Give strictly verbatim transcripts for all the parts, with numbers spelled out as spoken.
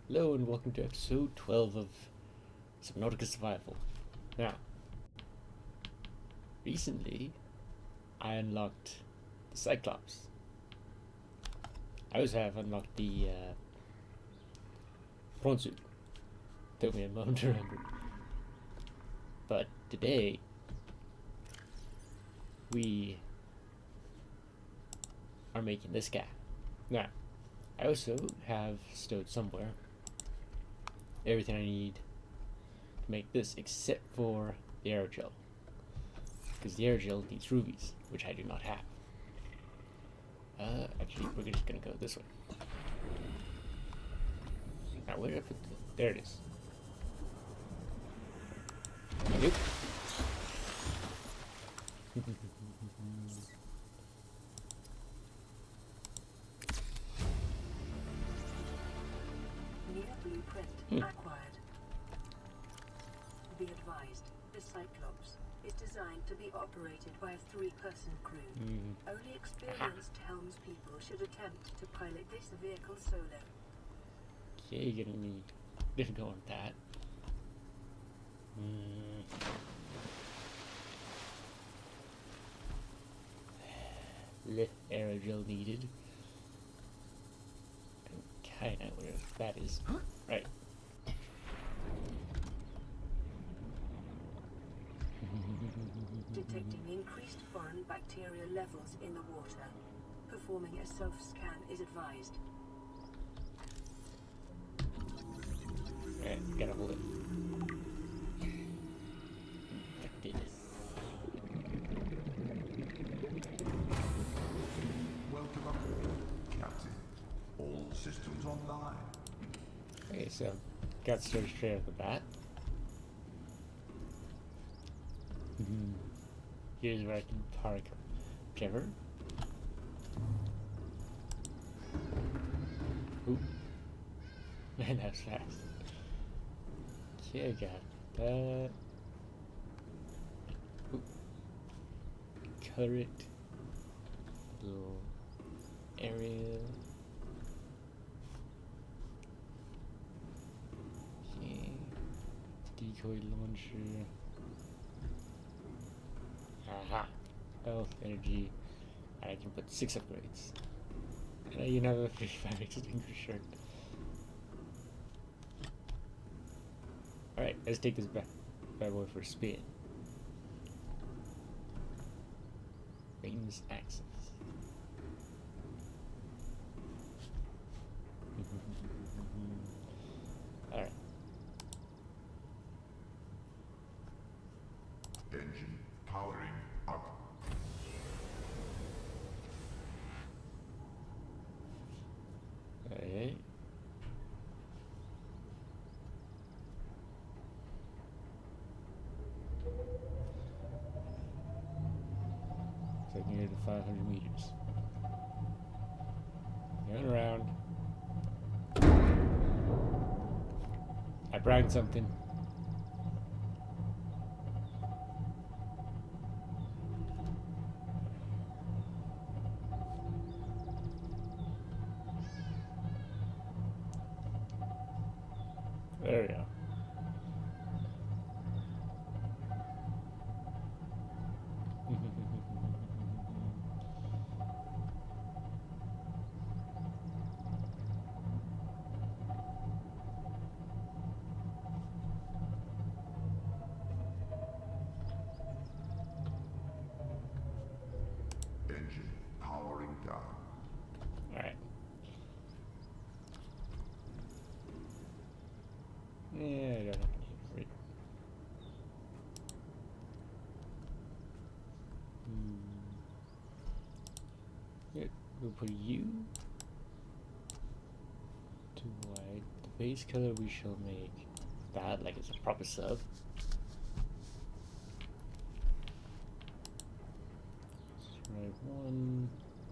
Hello and welcome to episode twelve of Subnautica Survival. Now, recently I unlocked the Cyclops. I also have unlocked the uh, Prawn suit. Took me a moment to remember. But today we are making this guy. Now, I also have stowed somewhere everything I need to make this except for the aerogel, because the aerogel needs rubies, which I do not have. Uh, actually, we're just gonna go this way. Now, where did I put the... There it is. Nope. Blueprint Hmm. acquired. Be advised, the Cyclops is designed to be operated by a three-person crew. Mm. Only experienced helmspeople should attempt to pilot this vehicle solo. Okay, you're getting me difficult on that. Mm. Left aerogel needed. I know where that is. Right. Detecting increased foreign bacteria levels in the water. Performing a self-scan is advised. Alright, gotta hold it. Infected. Welcome aboard, Captain. All systems online. Okay, so got started straight off the bat. Here's where I can park Trevor. Oop. Man, that was fast. Okay, I got that. Oop. Turret. Little area. Okay. Decoy launcher. Aha. Health, energy. And I can put six upgrades. And I even have a fifty-five extinguisher. Alright, let's take this back bad boy for a spin. Range access. Alright. Engine powering up. Alright. So I can get to five hundred meters. Going around. I bragged something. There we go. Engine powering down. Alright. Yeah, I don't have any for it. Hmm. Good. We'll put you to white. The base color we shall make that like it's a proper sub. Stripe one.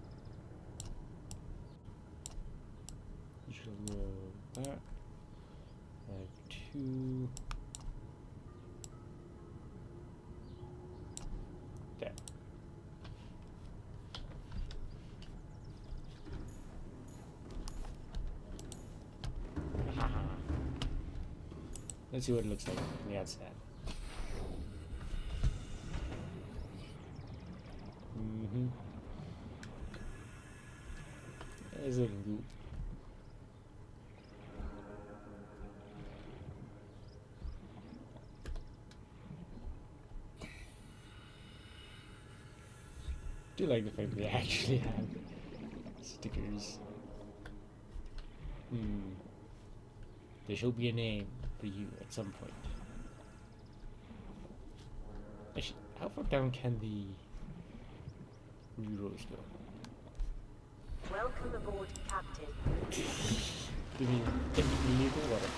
You shall go back. Like two. There. Let's see what it looks like on the outside. Mm-hmm. It's looking good. I do like the fact that they actually have stickers. Hmm. There shall be a name for you at some point. Actually, how far down can the rurals go? Welcome aboard, Captain. Do we think we need the water?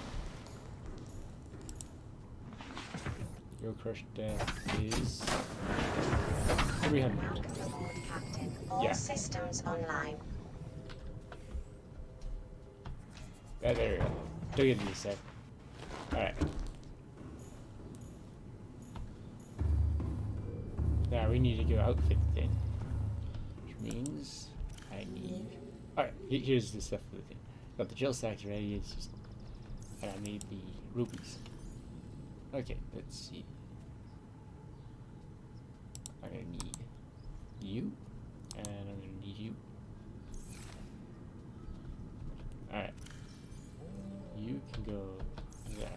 Your crush death is three hundred. Welcome aboard, Captain. All Yeah. systems online. Ah, there we go. Took it in a sec. Alright. Now we need to go outfit the thing. Which means I need... Alright, here's the stuff for the thing. Got the gel sacks ready, it's just... And I made the rupees. Okay, let's see. I'm gonna need you, and I'm gonna need you. Alright. You can go there.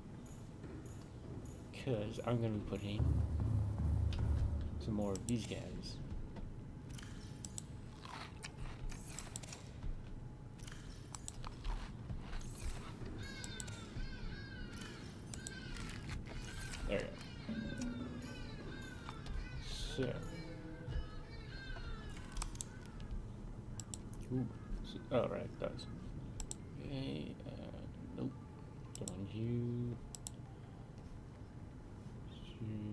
Because I'm gonna be putting some more of these guys. There we go. So. Ooh. So, oh, right, it does. Okay, uh, nope. Don't want you. Two.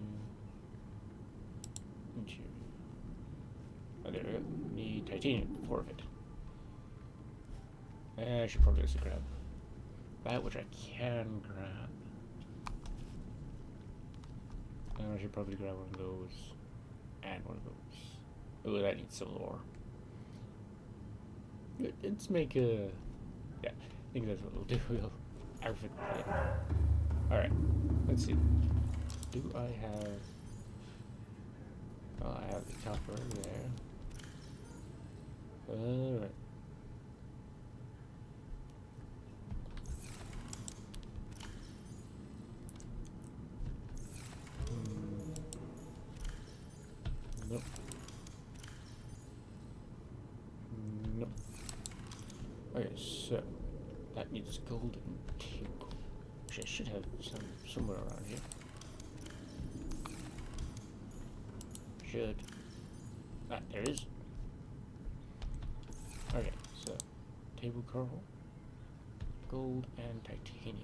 And two. Oh, there we go. Need titanium, four of it. I should probably also grab that, which I can grab. And I should probably grab one of those and one of those. Oh, that needs some more. Good. Let's make a... Yeah, I think that's what we'll do. We'll outfit the thing. Alright, let's see. Do I have... Oh, I have the copper there. Alright. Nope. Nope. Okay, so that needs golden tube, which I should have some somewhere around here. Should. Ah, there is. Okay, so table coral, gold, and titanium.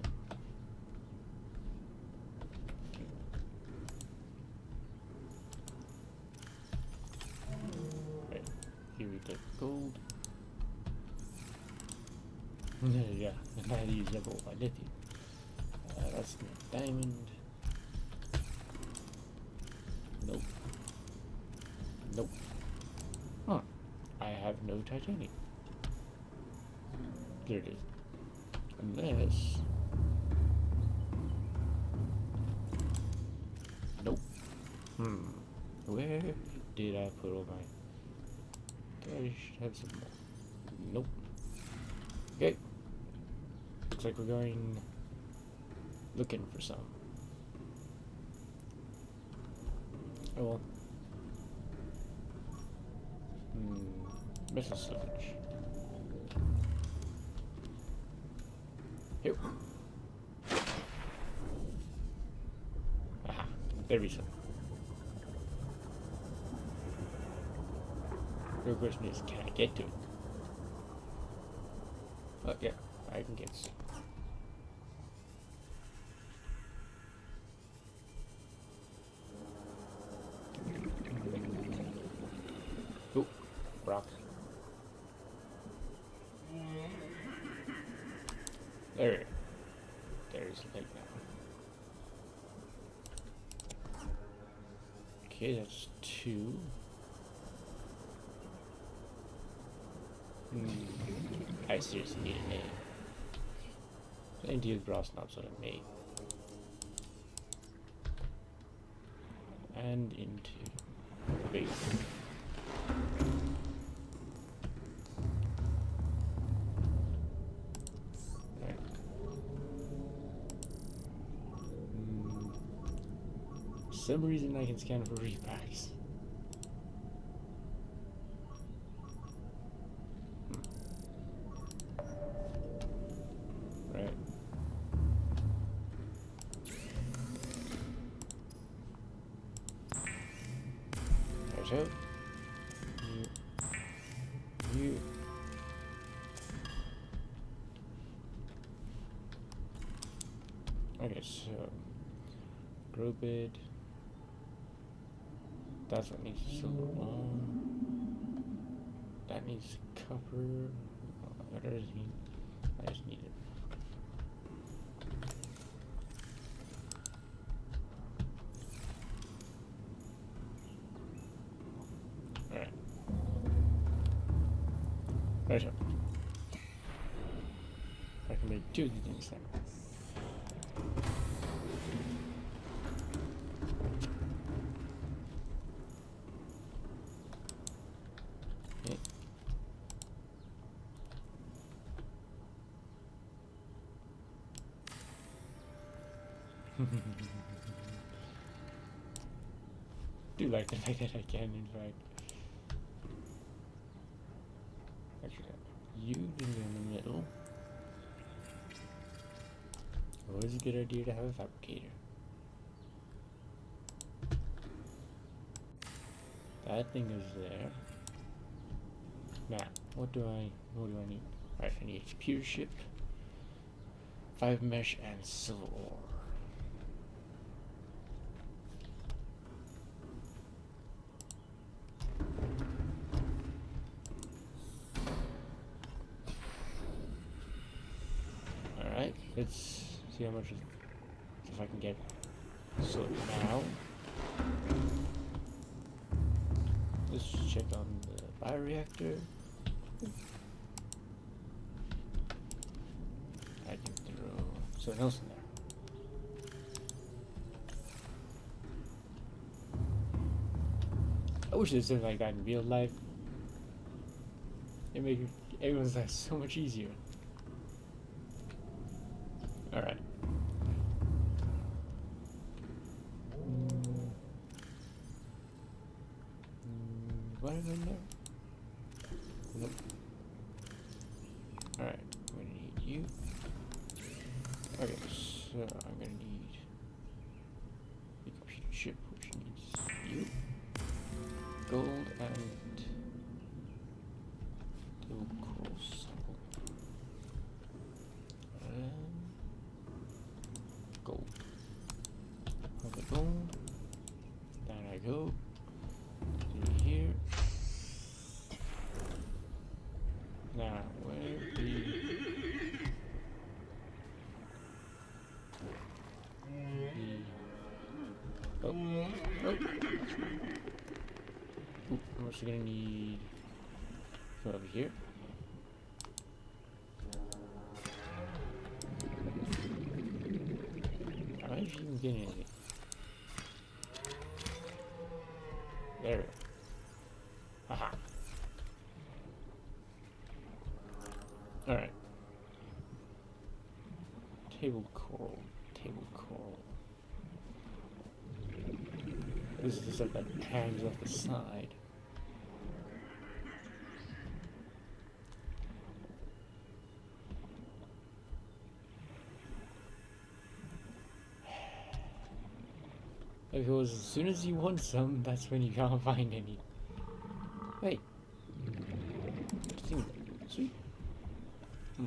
Here we go, gold. Yeah, and I use double by lithium. Uh, that's the diamond. Nope. Nope. Huh. I have no titanium. There it is. Unless... Nope. Hmm. Where did I put all my... I should have some more. Nope. Okay. Looks like we're going looking for some. Oh well. Hmm. Metal sludge. Here. Aha. There we go. The question is, can I get to it? Oh, yeah, I can get some. Oh, rock. There. There's the lake now. Okay, that's two. I seriously need a name. into the grass knobs on me. And into the base. Right. Mm. For some reason I can scan for repacks. Right. There's out. You. You. Okay, so grow bed. That's what needs silver one. That needs copper. What does it need? I just need it. Alright. Right up. I can make two of the things then. Okay. Do like the fact that I can, in fact. Actually, you can go in the middle. Always a good idea to have a fabricator. That thing is there. Now, what do I, what do I need? Alright, I need pure ship, five mesh, and silver ore. Alright, let's see how much, is, if I can get, so now, let's check on the bioreactor. I can throw something else in there. I wish there's something like that in real life. It makes everyone's life so much easier. Alright. Mm. Mm, what am I there? Nope. Alright, I'm gonna need you. Okay, so I'm gonna need the computer chip, which needs you. Gold and little coral sample. And gold. Okay, gold. Down I go. To here. Now, where the... the... Oh. Oh. Ooh, I'm also gonna need... go over here. How did you even get anything? There we go. Haha. Alright. Table coral. Table coral. This is the stuff that hangs off the side. Because as soon as you want some, that's when you can't find any. Wait. Sweet. Hmm.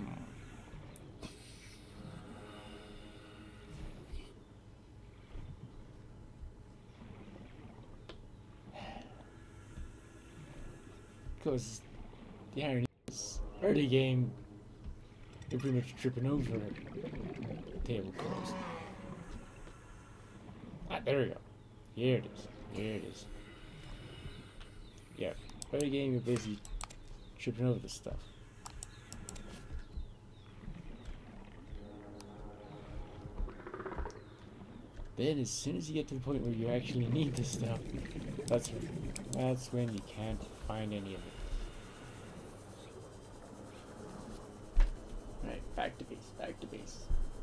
Because the irony is, early game, you're pretty much tripping over table calls. Ah, there we go. Here it is. Here it is. Yeah, early game, you're busy tripping over this stuff. then as soon as you get to the point where you actually need this stuff, that's that's when you can't find any of it. Alright, back to base, back to base.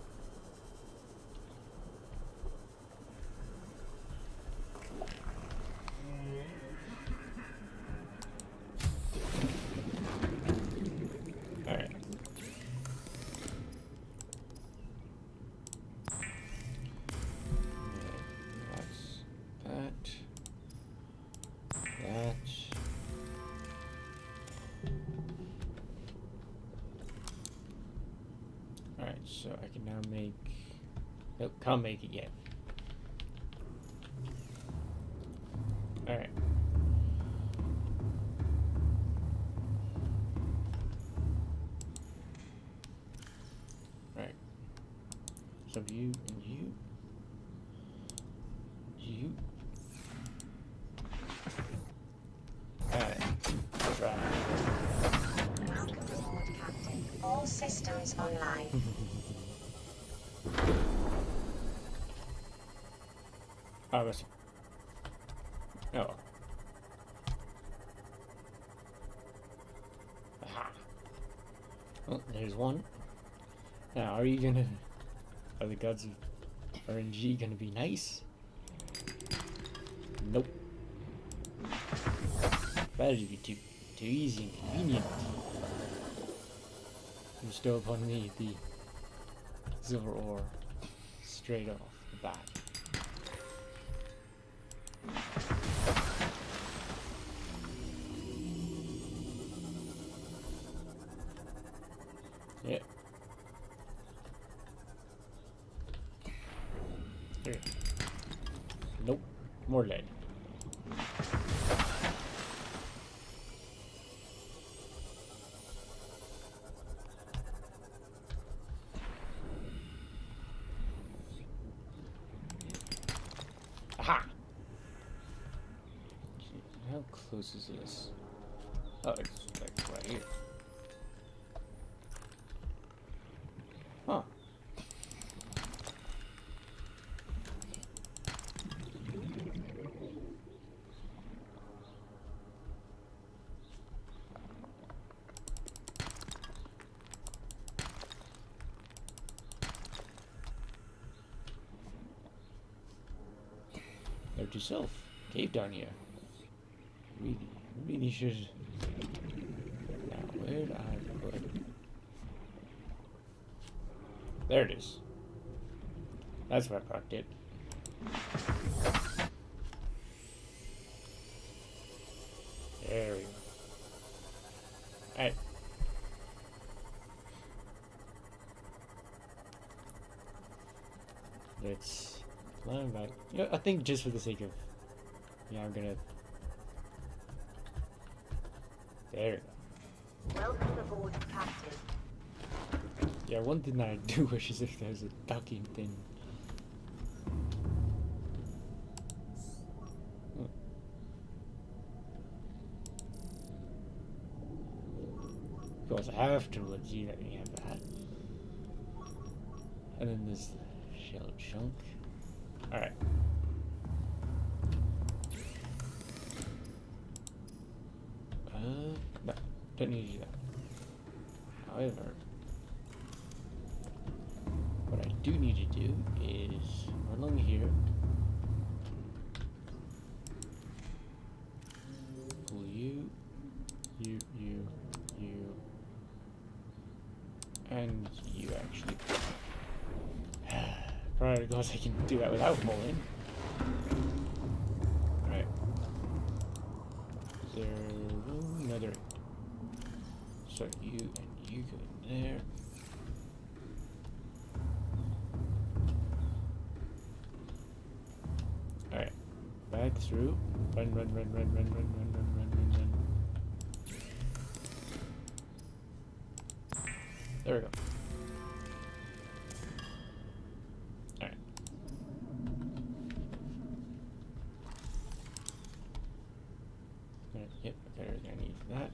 Alright. So I can now make... Nope, can't make it yet. Alright. Alright. So you and you. You. Alright. Try. Welcome aboard, Captain. All systems online. Oh, that's... Oh. Aha. Well, there's one. Now, are you gonna... Are the gods of R N G gonna be nice? Nope. That'd be too, too easy and convenient. Bestow upon me the silver ore straight off the bat. Yeah. Here. Nope. More lead. Aha! How close is this? Oh, it's like right here. Huh. Note to self. Cave down here. Really, really should. Now, where'd I put? There it is. That's where I parked it. There we go. Alright. Let's climb back. You know, I think just for the sake of, yeah, I'm gonna. There we go. Welcome aboard, Captain. Yeah, one thing that I do wish is if there's a ducking thing. Hmm. Of course, afterwards you let me have that. And then there's the shell chunk. Alright. Uh, no, don't need to do that. However, what I do need to do is run along here, pull you, you, you, you, and you actually. Probably because I can do that without pulling. Right. Is there another? So you and you go in there. Alright. Back through. Run, run, run, run, run, run, run, run, run, run, run. There we go. Alright. Alright, yep, got everything I need for that.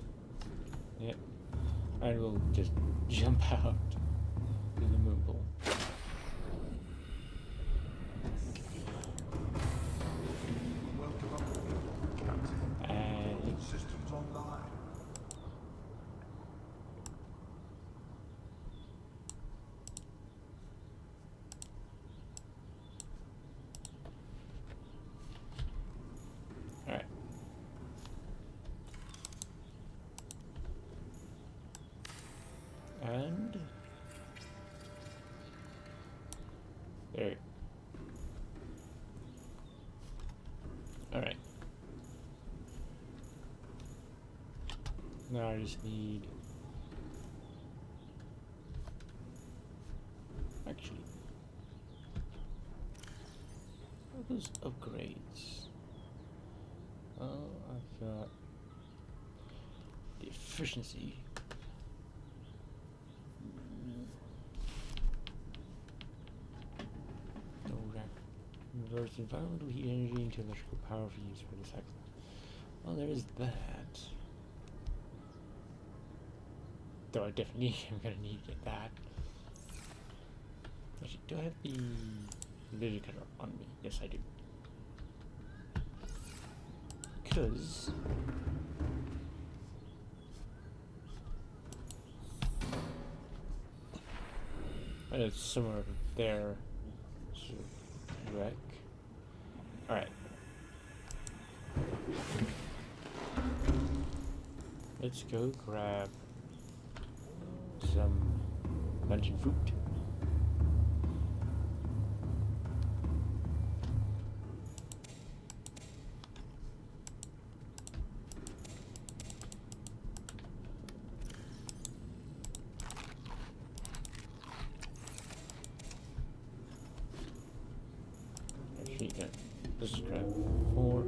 Yep. And we'll just jump out to the moon pool. And there. Alright. Now I just need actually what are those upgrades? Oh, I've got the efficiency. Converts environmental heat energy into electrical power for use for the Cyclops. Well, there is that. Though I definitely am gonna need to get that. Actually, do I have the laser cutter on me? Yes, I do. Because I know it's somewhere over there. So wreck. Alright. Let's go grab some luncheon fruit. Let's just grab four.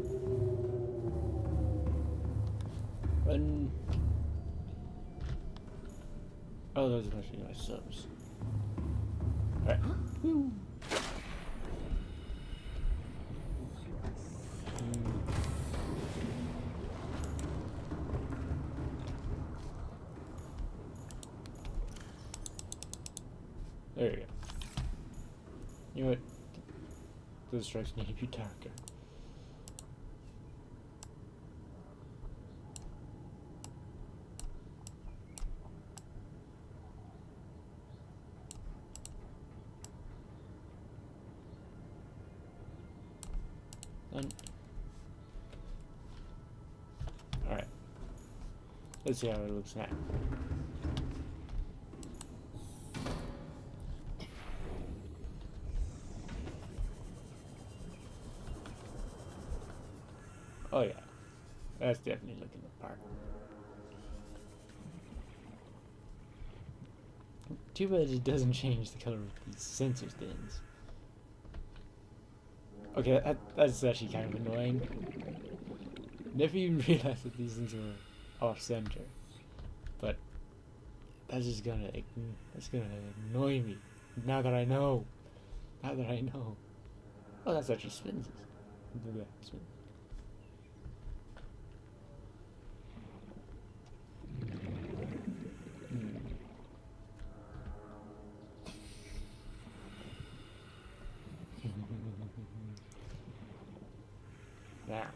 Run. Oh, those must be my subs. Alright. Woo. Mm. There you go. You know what? Those stripes need to be darker. Done. Alright. Let's see how it looks now. Oh yeah, that's definitely looking the part. Too bad it doesn't change the color of these sensor stands. Okay, that, that's actually kind of annoying. Never even realized that these things were off center, but that's just gonna that's gonna annoy me. Now that I know, now that I know. Oh, that's actually spins. Yeah, spins. Now.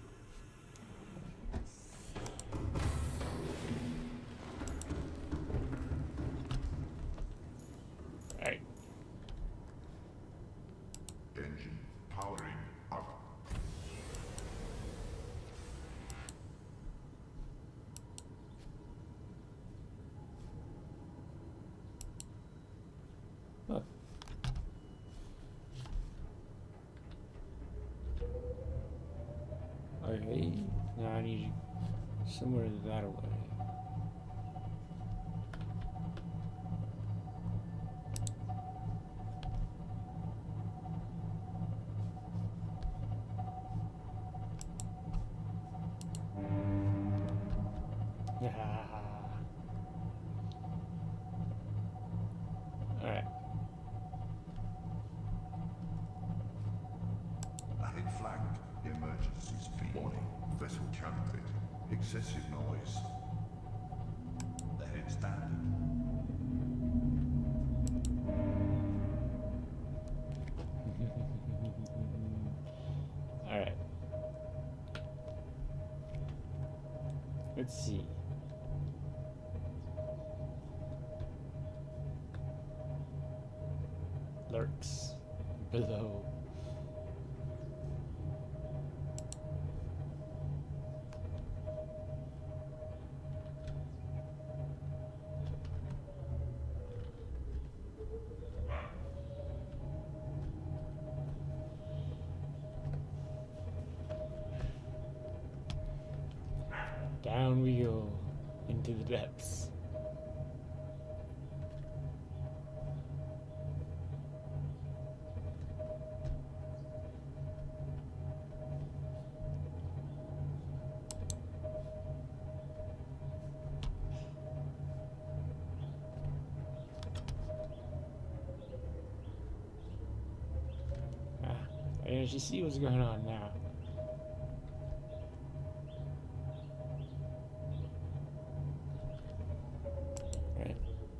Right. Engine powering up. Huh. Okay, now I need somewhere that away. Alright. Ahead flagged. Emergency speed. Warning. Vessel counted. Excessive noise. Ahead standard. Alright. Let's see. Lurks below. the depths. I can actually see what's going on now. Right.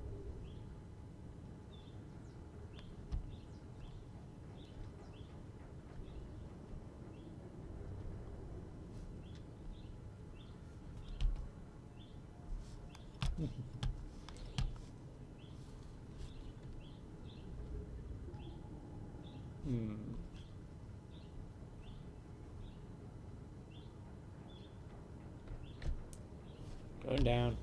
Hmm. Going down.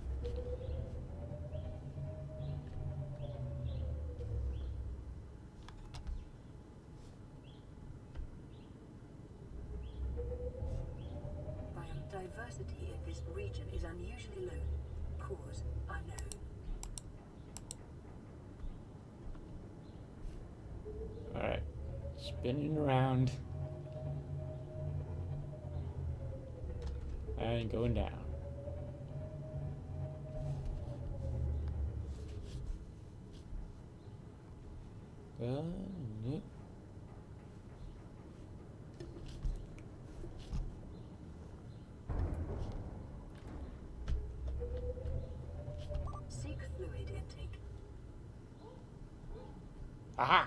Biodiversity in this region is unusually low. Cause unknown. Alright. Spinning around. And going down. Uh, nope. Seek fluid intake. Aha!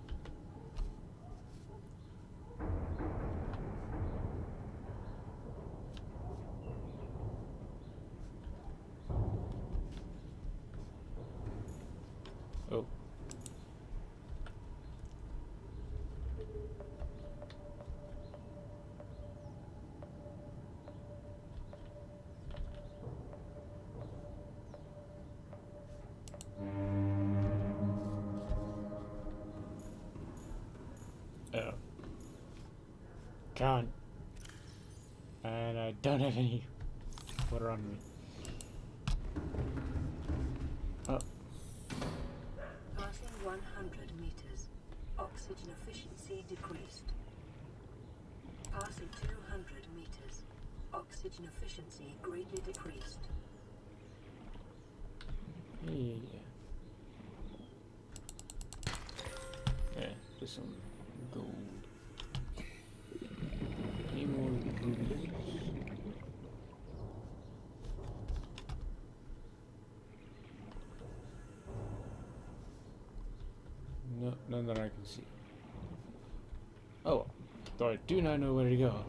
Oh. Oh. Can't. And I don't have any water on me. Oh. Passing one hundred meters. Oxygen efficiency decreased. Passing two hundred meters. Oxygen efficiency greatly decreased. Yeah. Yeah, there's some gold. Any more rubies? No, none that I can see. Oh, though I do not know where to go.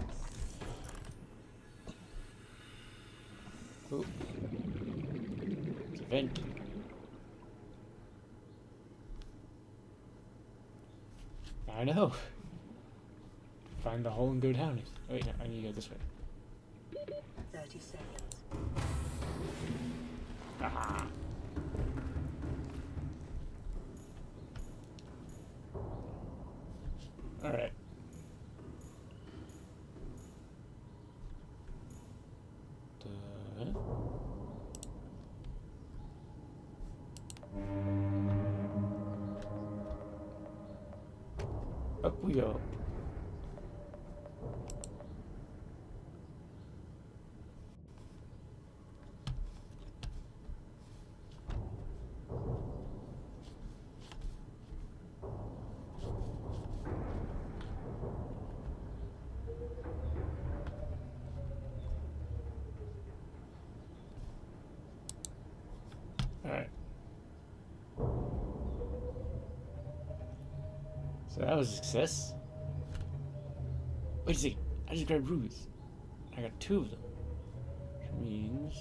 Oh, it's a vent. I know. Find the hole and go down it. Oh, wait, no, I need to go this way. thirty seconds. Ah. All right. Duh. Up we go. Alright. So that was a success. Wait a second. I just grabbed rubies. I got two of them. Which means...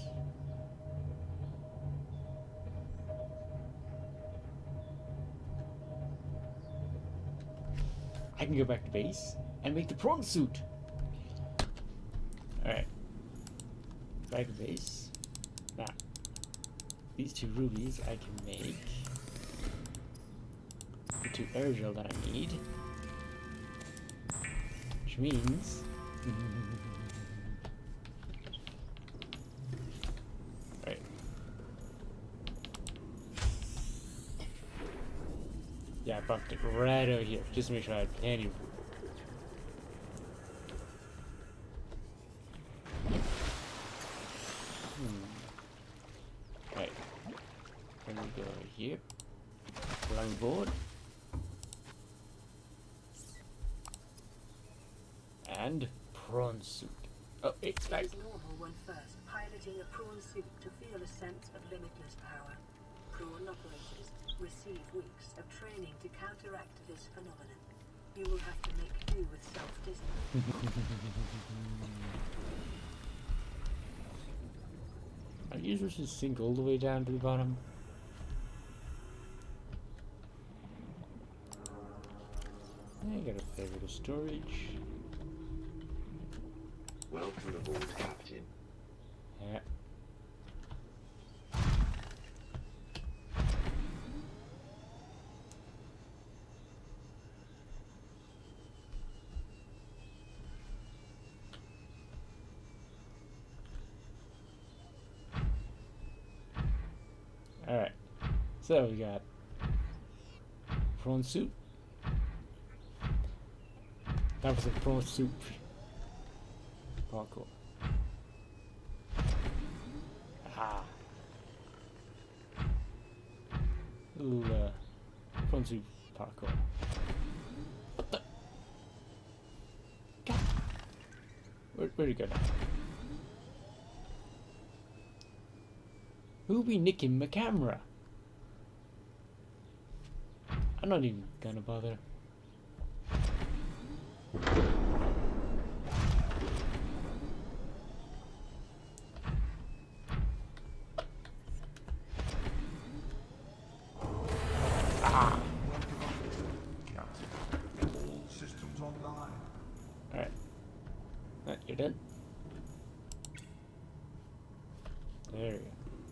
I can go back to base and make the prawn suit. Alright. Back to base. Now, these two rubies I can make the two aerogel that I need. Which means... right. Yeah, I bumped it right over here, just to make sure I had plenty of room. Hmm. Right. Let me go over here. Along board. And prawn suit. Oh, it's It like is normal when first piloting a prawn suit to feel a sense of limitless power. Prawn operators receive weeks of training to counteract this phenomenon. You will have to make do with self-discipline. Are you supposed to sink all the way down to the bottom? I got a fair bit of storage. Welcome aboard, Captain. Yeah. Alright. So we got prawn soup. That was a prawn soup. Parkour. Ah. Little uh, prawn soup parkour. What the? God. Where, where'd it go now? Who be nicking my camera? I'm not even gonna bother. Ah! Captain, all systems online. Alright. Right, you're done. There we go.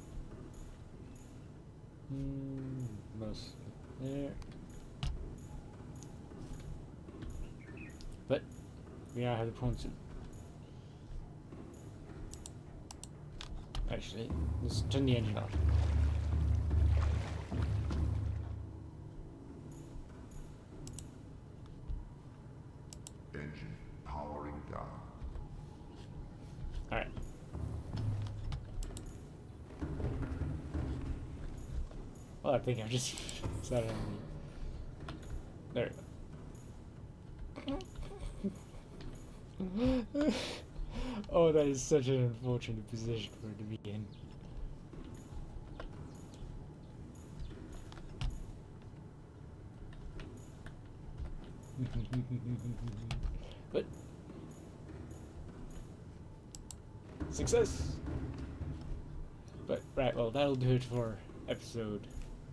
Hmm, most there. But we now have the prawn suit. Actually, let's turn the engine off. Engine powering down. Alright. Well, I think I just sat on the... There we go. Oh, that is such an unfortunate position for it to be in. But success. But right, well, that'll do it for episode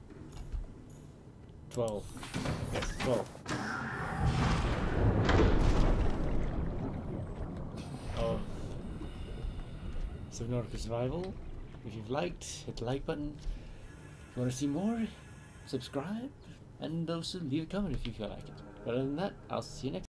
twelve. Yes, twelve. Of Subnautica Survival. If you've liked, hit the like button. If you want to see more, subscribe, and also leave a comment if you feel like it. But other than that, I'll see you next time.